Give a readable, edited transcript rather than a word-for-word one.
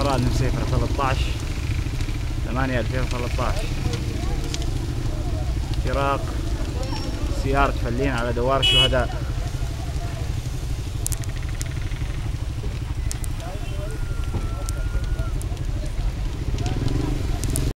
الشعراء المسيفرة 13/8/2013. اشتراك سيارة فلين على دوار الشهداء.